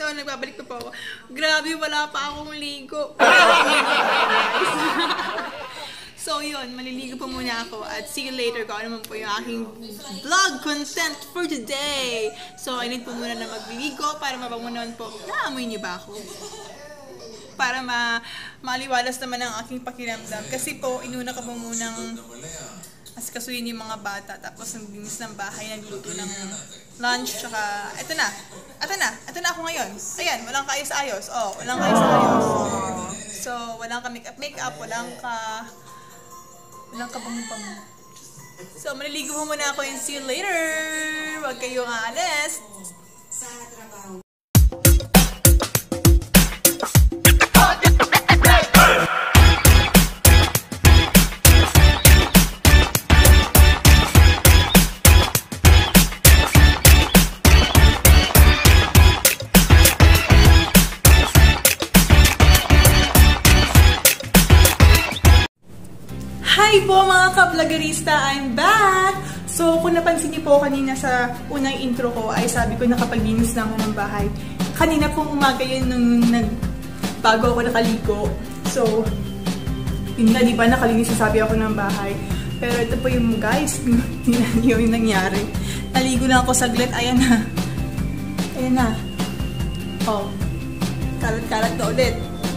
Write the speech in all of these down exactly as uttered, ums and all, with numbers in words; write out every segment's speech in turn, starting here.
yun, nagbabalik pa po ako. Grabe, wala pa akong ligo. So yun, maliligo po muna ako at see you later kung ano naman po yung aking vlog content for today. So I need po muna na magliligo para mabango naman po. Naamoy niyo ba ako? Para ma maliwalas naman ang aking pakiramdam. Kasi po, inuna ka po munang asikasuhin yung mga bata. Tapos naglinis ng bahay, nagluto ng lunch. Tsaka, eto na. Eto na. Eto na ako ngayon. Ayan, walang kaayos-ayos. Oh, walang kaayos-ayos. So, walang ka make-up-make-up. Walang ka... Walang ka bango-bango. So, maliligo po muna ako and see you later. Huwag kayong aalis. Sa trabaho. Hi po mga ka-vloggerista! I'm back! So, kung napansin niyo po kanina sa unang intro ko, ay sabi ko nakapaglinis na ako ng bahay. Kanina pong umaga yun nung nag, bago ako nakaligo. So, yun na, di ba, nakalinis na sabi ako ng bahay. Pero ito po yung guys, yun yung nangyari. Naligo lang ako saglit, ayan na. Ayan na. Oh, kalat-kalat na ulit.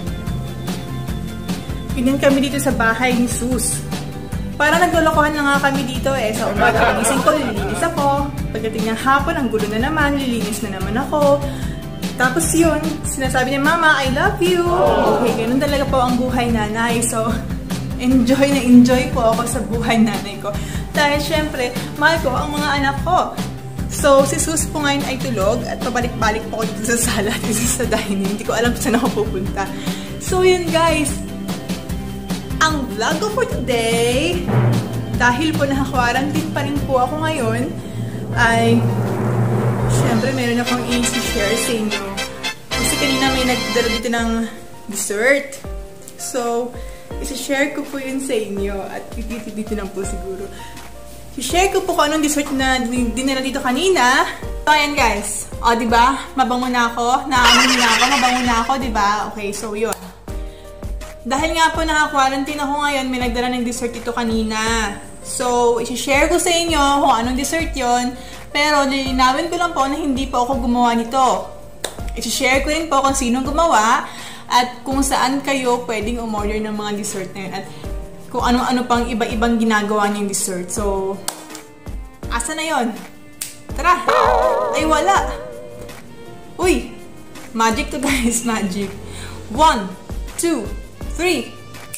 Ganyan kami dito sa bahay ni Sus. Para naglolokohan na nga kami dito eh. Sa umaga, pagising ko, lilinis ako. Pagdating ng hapon, ang gulo na naman, lilinis na naman ako. Tapos yun, sinasabi niya, Mama, I love you. Okay, ganun talaga po ang buhay nanay. So, enjoy na enjoy po ako sa buhay nanay ko. Dahil syempre, mahal ko ang mga anak ko. So, si Sus po ngayon ay tulog at pabalik-balik po ako dito sa sala, dito sa dining. Hindi ko alam kung saan ako pupunta. So, yun guys. Ang vlog ko for today, dahil po naka-quarantine pa rin po ako ngayon, ay syempre meron akong i-share sa inyo. Kasi kanina may nagdala dito ng dessert. So, i-share ko po yun sa inyo at dito lang po siguro. I-share ko po kung anong dessert na dinala dito kanina. So, ayan guys. O, diba? Mabango na ako. Naamoy na ako. Mabango na ako, diba? Okay, so yun. Dahil nga po naka-quarantine ako ngayon, may nagdala ng dessert ito kanina. So, i-share ko sa inyo kung anong dessert yon. Pero, lilinawin ko lang po na hindi po ako gumawa nito. I-share ko rin po kung sino gumawa at kung saan kayo pwedeng umorder ng mga dessert na yun. At kung ano-ano pang iba-ibang ginagawa niyong dessert. So, asa na yon? Tara! Ay, wala! Uy! Magic to guys, magic. One, two, three.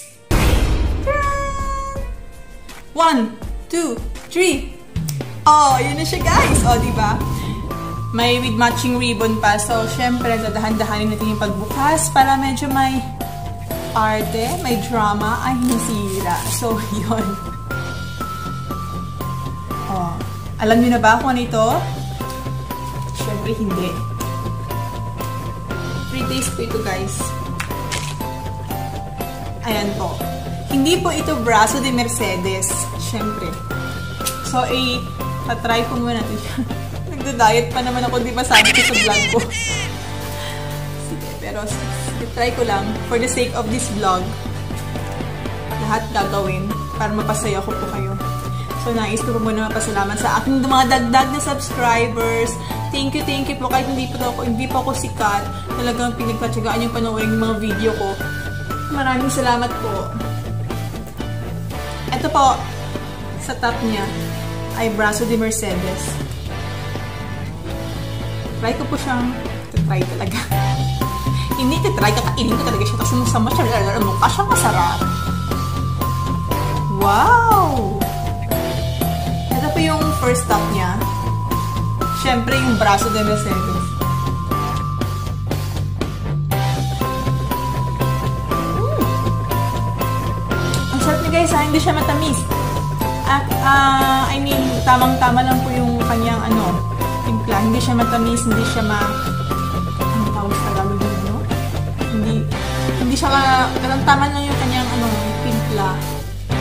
One, two, three. Oh, yun na siya guys. Oh, diba? May with matching ribbon pa. So, syempre, dadahan-dahanin natin yung pagbukas para medyo may arte, may drama, ay hinisira. So, yun. Oh. Alam niyo na ba kung ano ito? Syempre, hindi. Free taste po ito guys. Ayan po. Hindi po ito braso de Mercedes. Syempre. So, eh, tatry ko muna natin siya. Nagda-diet pa naman ako, di ba sabi ko sa vlog ko. Sige, pero try ko lang for the sake of this vlog. Lahat gagawin para mapasaya ko po kayo. So, nais ko po muna mapasalamat sa aking mga dagdag na subscribers. Thank you, thank you po. Kahit hindi po ako, hindi po ako sikat, talagang pinagpatsagaan yung panoorin yung mga video ko. Maraming salamat po. Ito po, sa top niya, ay braso de Mercedes. Try ko po siyang, try talaga. Hindi try, kakainin ko talaga siya kasi masama siya, mukha siyang masarap. Wow! Ito po yung first top niya. Siyempre, yung braso de Mercedes. Guys, ah, hindi siya matamis. At, uh, I mean, tamang-tama lang po yung kanyang, ano, timpla. Hindi siya matamis, hindi siya ma... Ano tawag sa Tagalog yun, no? Hindi, hindi siya ma... Tama lang yung kanyang, ano, timpla.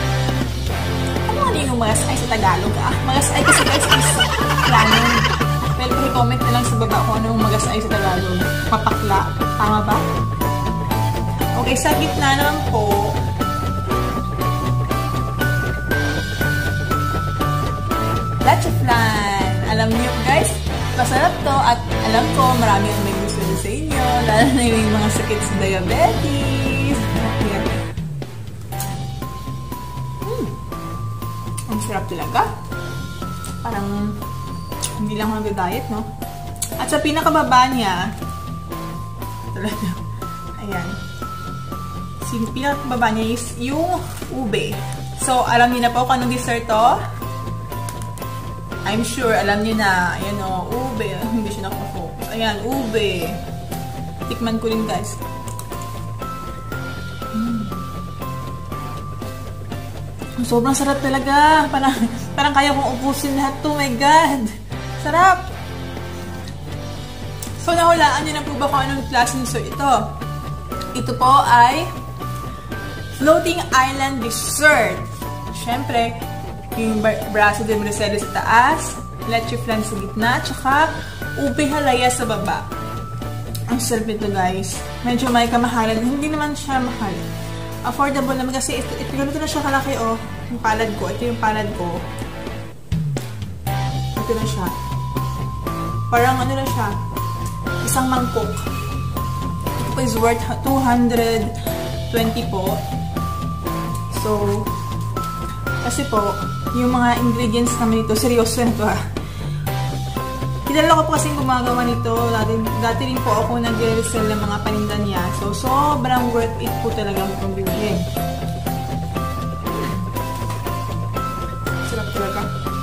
Ano ano yung magas ay sa Tagalog, ah? Magas ay kasi guys is lanon. Well, i-comment na lang sa baba kung anong magasay sa Tagalog. Papakla. Tama ba? Okay, sa gitna naman po, leche flan. Alam niyo guys, masarap to at alam ko marami ang may gusto sa inyo, lalo na yung mga sakit sa diabetes. Hmm. Ang sarap talaga. Parang hindi lang ako nag-diet, no? At sa pinakababa niya, talaga, ayan. Sa pinakababa niya is yung ube. So, alam niyo na po kung anong dessert to. I'm sure, alam niyo na. Ayan o, ube. Hindi siya nakafocus. Ayan, ube. Tikman ko rin, guys. Mm. Sobrang sarap talaga. Parang, parang kaya kong ubusin lahat to. Oh my God. Sarap. So, nahulaan niyo na po ba kung anong klaseng dessert ito? Ito po ay floating island dessert. Siyempre, yung braso de Mercedes sa taas, leche flan sa gitna, tsaka ube halaya sa baba. Ang sarap nito, guys. Medyo may kamahalan. Hindi naman siya mahal. Affordable naman kasi ito, ito ganito na siya kalaki, oh. Yung palad ko. Ito yung palad ko. Ito na siya. Parang ano na siya. Isang mangkok. Ito po is worth two hundred twenty po. So, kasi po, yung mga ingredients naman ito, seryoso nito ha. Kilala ko po kasi gumagawa nito. Dati, dati rin po ako nag-resell ng mga paninda niya. So, sobrang worth it po talaga itong bilhin. Sarap talaga.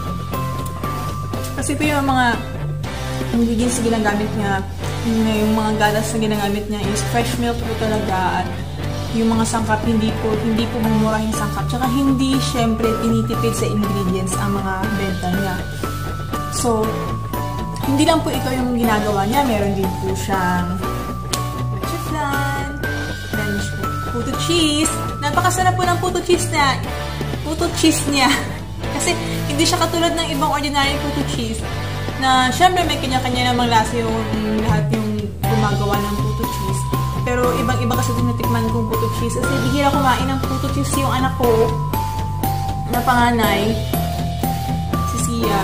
Kasi po yung mga ingredients na ginagamit niya, yung mga gatas na ginagamit niya is fresh milk po talaga. At yung mga sangkap, hindi po, hindi po mumurahing sangkap. Tsaka hindi, syempre, tinitipid sa ingredients ang mga benta niya. So, hindi lang po ito yung ginagawa niya. Meron din po siyang leche flan, then puto cheese. Napakasarap po ng puto cheese na, puto cheese niya. Kasi, hindi siya katulad ng ibang ordinary puto cheese. Na, syempre, may kanya-kanya namang lasa yung lahat yung gumagawa ng puto cheese. Pero ibang-iba kasi din natikman kong puto cheese. Kasi bihira kumain ng puto cheese yung anak ko na panganay, si Sia.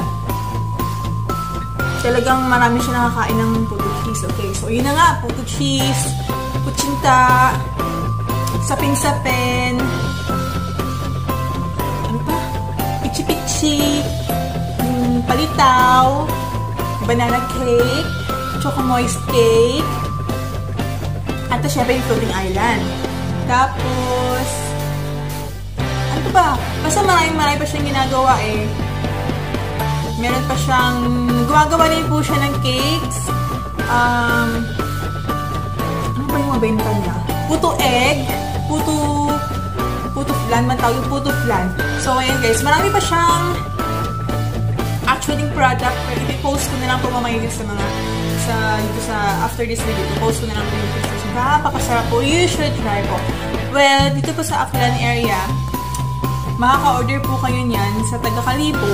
Talagang marami siya nakakain ng puto cheese. Okay, so yun na nga, puto cheese, kutsinta, sapin-sapin, ano pa? Pichi-pichi, yung palitaw, banana cake, choco moist cake, at syempre yung floating island. Tapos, ano ba? Basta maraming-marami pa siyang ginagawa eh. Meron pa siyang, gumagawa din po siya ng cakes. Um, ano ba yung mabenta niya? Puto egg, puto, puto flan, man tawag yung puto flan. So, ayan guys, marami pa siyang actually product. Pero i-post ko na lang po mamaya sa mga, sa, dito sa, after this video, i-post ko na lang po yung pictures. Napakasarap po. You should try po. Well, dito po sa Aklan area, makaka-order po kayo niyan sa taga-Kalibo,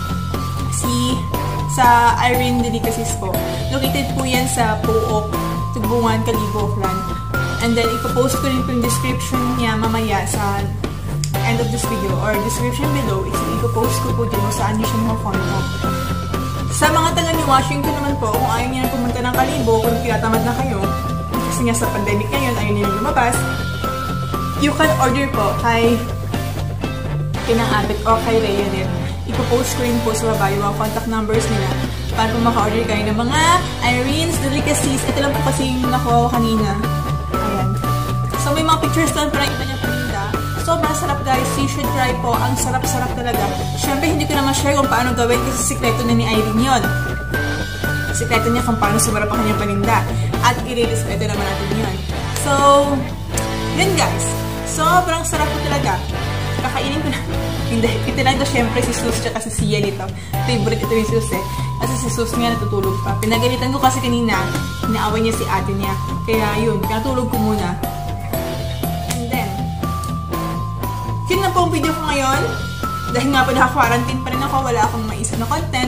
si, sa Irene Delicacies po. Located po yan sa Pook, Tubungan, Kalibo, Aklan. And then, ipopost ko rin po yung description niya mamaya sa end of this video or description below. Ipopost ko po dyan kung saan niyo siya makakontact. Sa mga taga ni Washington naman po, kung ayaw niya na pumunta ng Kalibo, kung tinatamad na kayo, kasi nga sa pandemic ngayon, ayaw nila lumabas, you can order po kay Kinang Abit o kay Rhea rin. Ipopost ko rin po sa baba yung mga contact numbers nila para po maka-order kayo ng mga Irene's Delicacies. Ito lang po kasi yung nakuha ko kanina. Ayan. So, may mga pictures lang para iba niya paninda. Sobrang sarap guys. You should try po. Ang sarap-sarap talaga. Siyempre, hindi ko naman share kung paano gawin kasi sikreto na ni Irene yun. Sikreto niya kung paano sumarap ang kanyang paninda. At i-respeto naman natin yun. So, yun guys. Sobrang sarap po talaga. Kakainin ko na. Hindi. Ito lang ito syempre si Sus tsaka si Sia nito. Favorite ito yung Sus eh. Kasi si Sus nga natutulog pa. Pinagalitan ko kasi kanina. Inaaway niya si ate niya. Kaya yun. Pinatulog ko muna. And then, yun na po ang video ko ngayon. Dahil nga po naka-quarantine pa rin ako. Wala akong maisip na content.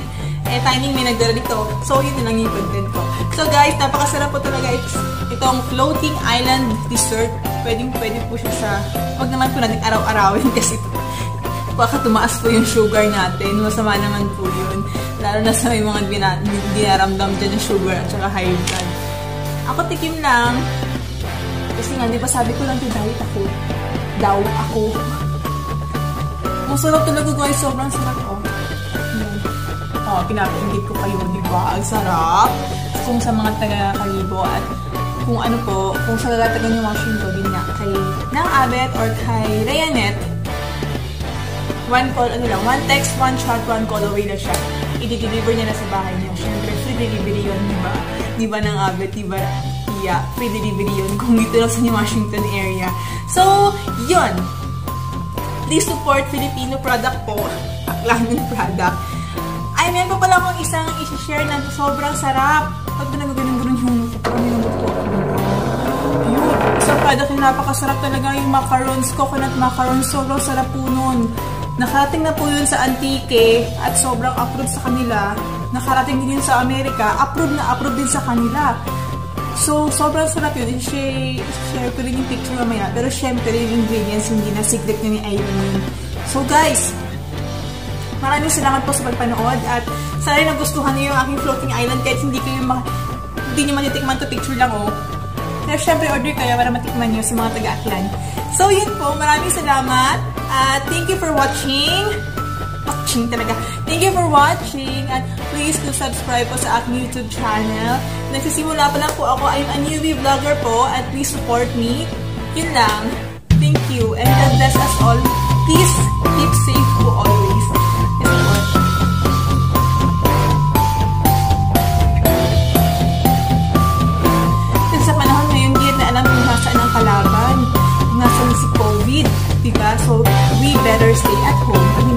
eh timing may nagdala dito. So, yun na lang yung content ko. So, guys, napakasarap po talaga itong floating island dessert. Pwedeng pwede po siya sa, wag naman po natin araw-arawin kasi baka tumaas po yung sugar natin. Masama naman po yun. Lalo na sa may mga dinaramdam dyan yung sugar at saka high blood. Ako tikim lang. Kasi nga, di ba sabi ko lang to diet ako. Daw ako. Masarap talaga guys. Sobrang sarap. Oh. Oh, pinapinggit ko kayo, di ba? Ang sarap. Kung sa mga taga-Kalibo at kung ano po, kung sa taga New Washington din nga, kay Nang Abet or kay Rayanet, one call, ano lang, one text, one shot, one call away na siya. I-deliver niya na sa bahay niya. Siyempre, free delivery yun, di ba? Di ba Nang Abet, di ba? Yeah, free delivery yun kung dito lang sa New Washington area. So, yun. Please support Filipino product po. Aklangan product. Ay, meron pa pala akong isang isi-share na sobrang sarap. Pag ba nagaganon-ganon yung ano yung gusto ko? Ayun. Isang product yung napakasarap talaga yung macarons, coconut macarons. Sobrang sarap po nun. Nakarating na po yun sa Antique at sobrang approved sa kanila. Nakarating din yun sa Amerika. Approved na approved din sa kanila. So, sobrang sarap yun. I-share ko rin yung picture mamaya. Pero syempre, yung ingredients hindi na secret na ni Irene. So, guys, maraming salamat po sa pagpanood at sana nagustuhan niyo yung aking floating island kahit hindi kayo ma hindi niyo matitikman to picture lang oh. Pero syempre order kayo para matikman niyo sa mga taga-Aklan. So yun po, maraming salamat at thank you for watching. Watching talaga. Thank you for watching at please do subscribe po sa aking YouTube channel. Nagsisimula pa lang po ako. I'm a newbie vlogger po at please support me. Yun lang. Thank you and God bless us all. Please keep safe po always. Kasi sa panahon ngayon, hindi na alam kung nasaan ang kalaban. Nasaan si COVID, diba? So, we better stay at home.